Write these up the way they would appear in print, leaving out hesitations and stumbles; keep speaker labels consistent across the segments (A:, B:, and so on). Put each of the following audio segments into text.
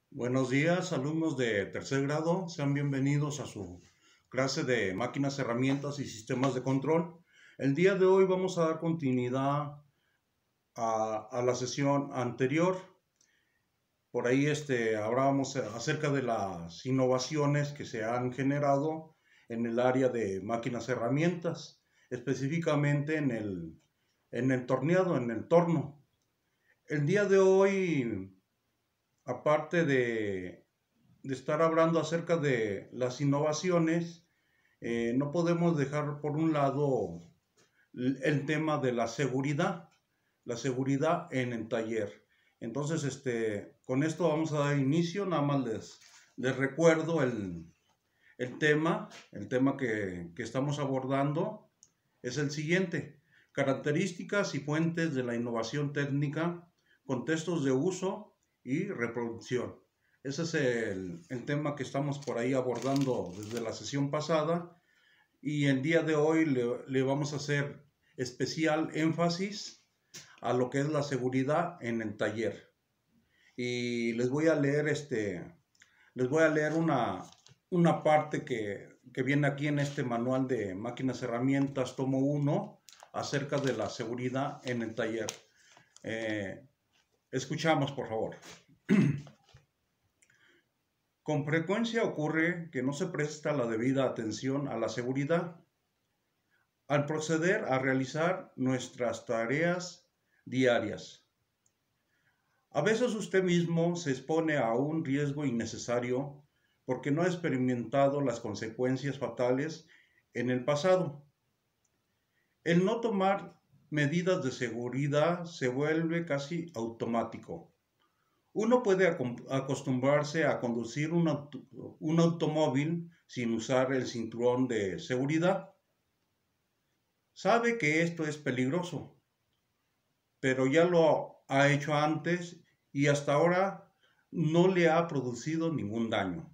A: Buenos días, alumnos de tercer grado. Sean bienvenidos a su clase de máquinas, herramientas y sistemas de control. El día de hoy vamos a dar continuidad a la sesión anterior. Por ahí hablábamos acerca de las innovaciones que se han generado en el área de máquinas, herramientas, específicamente en el torneado, en el torno. El día de hoy, aparte de estar hablando acerca de las innovaciones, no podemos dejar por un lado el tema de la seguridad en el taller. Entonces, con esto vamos a dar inicio. Nada más les recuerdo el tema que estamos abordando es el siguiente: características y fuentes de la innovación técnica, contextos de uso y reproducción. Ese es el tema que estamos por ahí abordando desde la sesión pasada, y el día de hoy le vamos a hacer especial énfasis a lo que es la seguridad en el taller. Y les voy a leer una parte que viene aquí en este manual de máquinas, herramientas, tomo 1, acerca de la seguridad en el taller. Escuchamos, por favor. Con frecuencia ocurre que no se presta la debida atención a la seguridad al proceder a realizar nuestras tareas diarias. A veces usted mismo se expone a un riesgo innecesario porque no ha experimentado las consecuencias fatales en el pasado. El no tomar medidas de seguridad se vuelve casi automático. Uno puede acostumbrarse a conducir un automóvil sin usar el cinturón de seguridad. Sabe que esto es peligroso, pero ya lo ha hecho antes y hasta ahora no le ha producido ningún daño.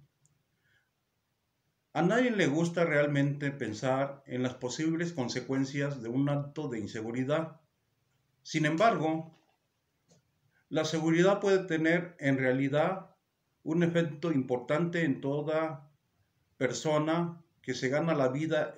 A: A nadie le gusta realmente pensar en las posibles consecuencias de un acto de inseguridad. Sin embargo, la seguridad puede tener en realidad un efecto importante en toda persona que se gana la vida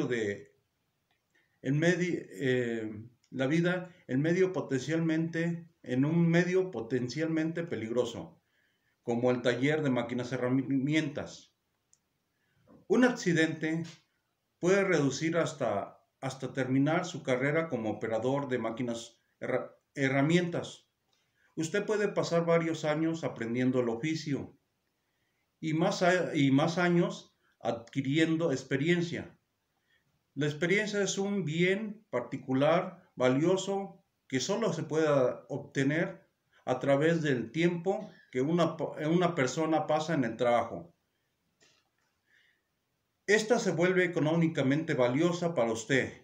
A: en un medio potencialmente peligroso, como el taller de máquinas, herramientas. Un accidente puede reducir hasta terminar su carrera como operador de máquinas, herramientas. Usted puede pasar varios años aprendiendo el oficio y más años adquiriendo experiencia. La experiencia es un bien particular, valioso, que solo se puede obtener a través del tiempo que una persona pasa en el trabajo. Esta se vuelve económicamente valiosa para usted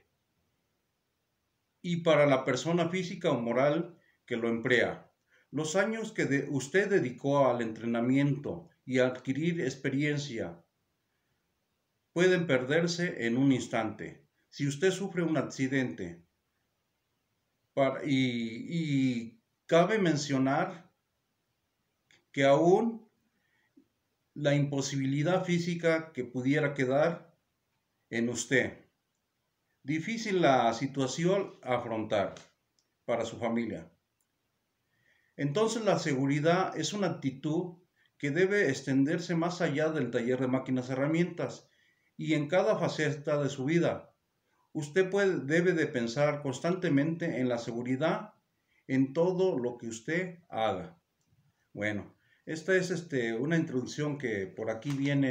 A: y para la persona física o moral que lo emplea. Los años que usted dedicó al entrenamiento y a adquirir experiencia pueden perderse en un instante. Si usted sufre un accidente, y cabe mencionar que aún la imposibilidad física que pudiera quedar en usted, difícil la situación a afrontar para su familia. Entonces la seguridad es una actitud que debe extenderse más allá del taller de máquinas, herramientas, y en cada faceta de su vida. Usted debe de pensar constantemente en la seguridad en todo lo que usted haga. Bueno, esta es una introducción que por aquí viene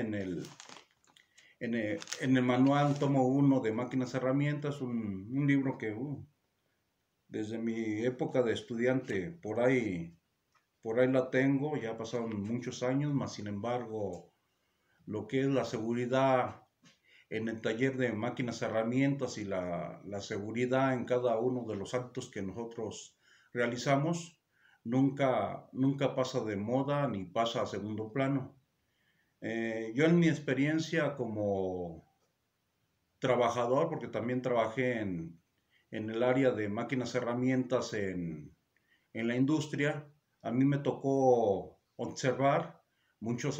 A: en el manual tomo 1 de máquinas, herramientas, un libro que desde mi época de estudiante por ahí la tengo. Ya pasaron muchos años, mas sin embargo lo que es la seguridad en el taller de máquinas, herramientas y la seguridad en cada uno de los actos que nosotros realizamos nunca pasa de moda ni pasa a segundo plano. Yo en mi experiencia como trabajador, porque también trabajé en el área de máquinas, herramientas en la industria, a mí me tocó observar muchos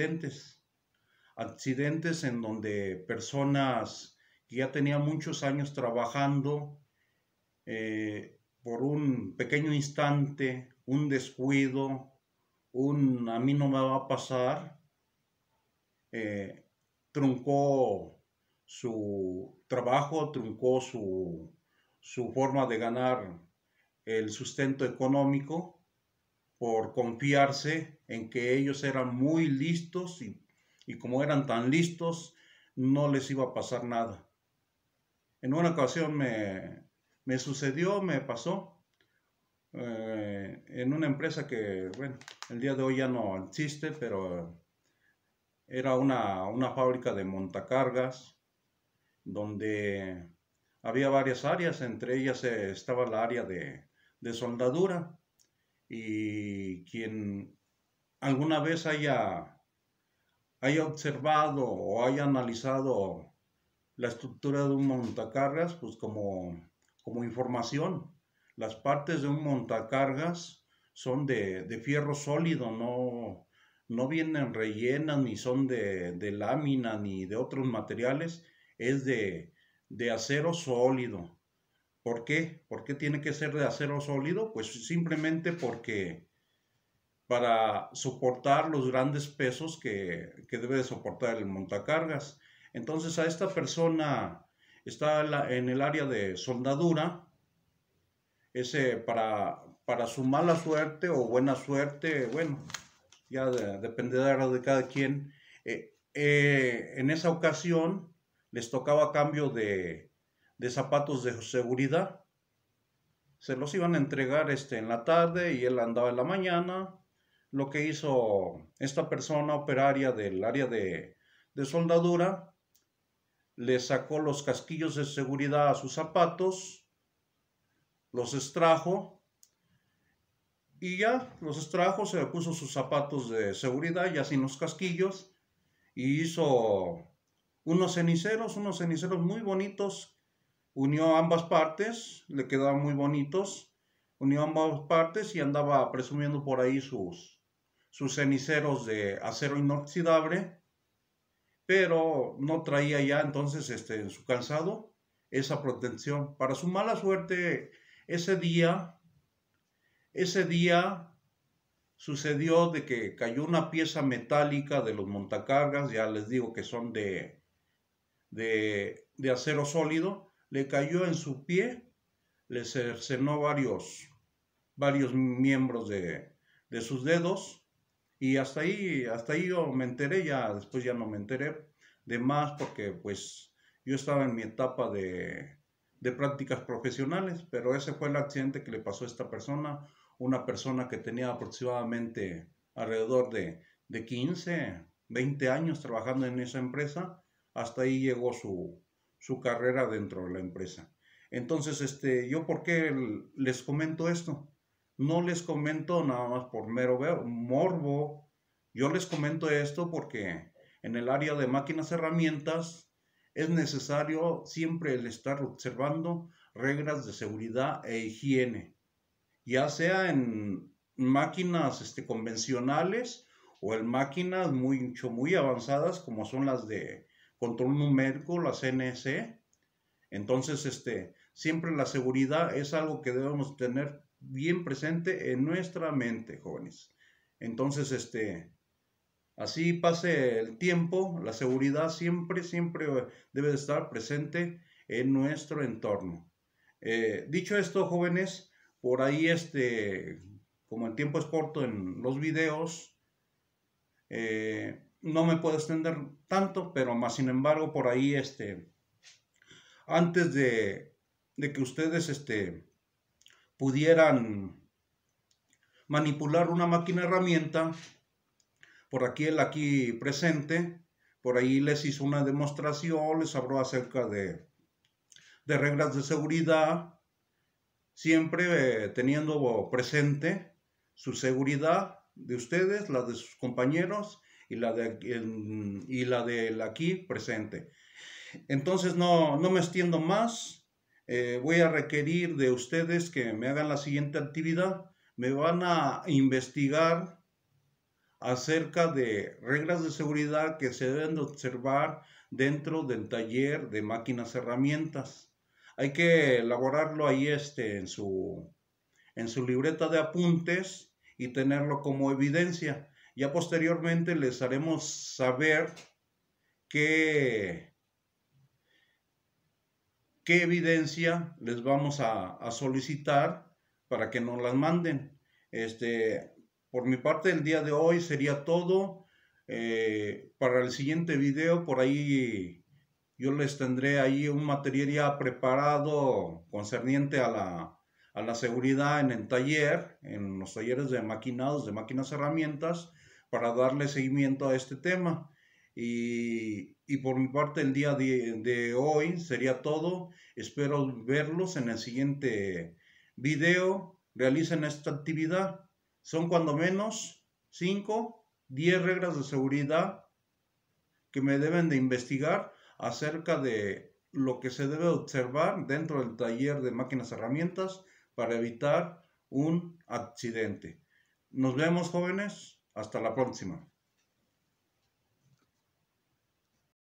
A: accidentes en donde personas que ya tenían muchos años trabajando, por un pequeño instante, un descuido, a mí no me va a pasar, truncó su trabajo, truncó su forma de ganar el sustento económico por confiarse en que ellos eran muy listos y como eran tan listos, no les iba a pasar nada. En una ocasión me sucedió, me pasó, en una empresa que, bueno, el día de hoy ya no existe, pero era una fábrica de montacargas donde había varias áreas, entre ellas estaba la área de soldadura, y quien alguna vez haya observado o haya analizado la estructura de un montacargas, pues como información, las partes de un montacargas son de fierro sólido, no vienen rellenas, ni son de lámina, ni de otros materiales, es de acero sólido. ¿Por qué? ¿Por qué tiene que ser de acero sólido? Pues simplemente porque para soportar los grandes pesos que debe de soportar el montacargas. Entonces a esta persona está en el área de soldadura, para su mala suerte o buena suerte, bueno, ya dependerá de cada quien. En esa ocasión les tocaba cambio de zapatos de seguridad. Se los iban a entregar en la tarde y él andaba en la mañana. Lo que hizo esta persona operaria del área de soldadura, le sacó los casquillos de seguridad a sus zapatos, los extrajo y ya los extrajo, se le puso sus zapatos de seguridad ya sin los casquillos y hizo unos ceniceros muy bonitos. Unió ambas partes, le quedaban muy bonitos, unió ambas partes y andaba presumiendo por ahí sus ceniceros de acero inoxidable, pero no traía ya entonces en su calzado esa protección. Para su mala suerte, ese día sucedió de que cayó una pieza metálica de los montacargas, ya les digo que son de acero sólido, le cayó en su pie, le cercenó varios miembros de sus dedos, y hasta ahí yo me enteré, ya después ya no me enteré de más porque pues yo estaba en mi etapa de prácticas profesionales, pero ese fue el accidente que le pasó a esta persona, una persona que tenía aproximadamente alrededor de 15, 20 años trabajando en esa empresa. Hasta ahí llegó su carrera dentro de la empresa. Entonces, ¿yo por qué les comento esto? No les comento nada más por mero morbo. Yo les comento esto porque en el área de máquinas herramientas es necesario siempre el estar observando reglas de seguridad e higiene, ya sea en máquinas convencionales o en máquinas muy avanzadas como son las de control numérico, las CNC. Entonces, siempre la seguridad es algo que debemos tener bien presente en nuestra mente, jóvenes. Entonces, así pase el tiempo, la seguridad siempre debe de estar presente en nuestro entorno. Dicho esto, jóvenes, por ahí, como el tiempo es corto en los videos, no me puedo extender tanto, pero más sin embargo, por ahí, antes de que ustedes pudieran manipular una máquina herramienta, por aquí el aquí presente, por ahí les hizo una demostración, les habló acerca de reglas de seguridad, siempre teniendo presente su seguridad de ustedes, la de sus compañeros y la del aquí presente. Entonces no me extiendo más. Voy a requerir de ustedes que me hagan la siguiente actividad. Me van a investigar acerca de reglas de seguridad que se deben de observar dentro del taller de máquinas herramientas. Hay que elaborarlo ahí en su libreta de apuntes y tenerlo como evidencia. Ya posteriormente les haremos saber qué evidencia les vamos a solicitar para que nos las manden. Por mi parte, el día de hoy sería todo. Para el siguiente video, por ahí yo les tendré ahí un material ya preparado concerniente a la seguridad en el taller, en los talleres de maquinados, de máquinas herramientas, para darle seguimiento a este tema. Y por mi parte el día de hoy sería todo. Espero verlos en el siguiente video. Realicen esta actividad. Son cuando menos 5, 10 reglas de seguridad que me deben de investigar acerca de lo que se debe observar dentro del taller de máquinas herramientas para evitar un accidente. Nos vemos, jóvenes. Hasta la próxima.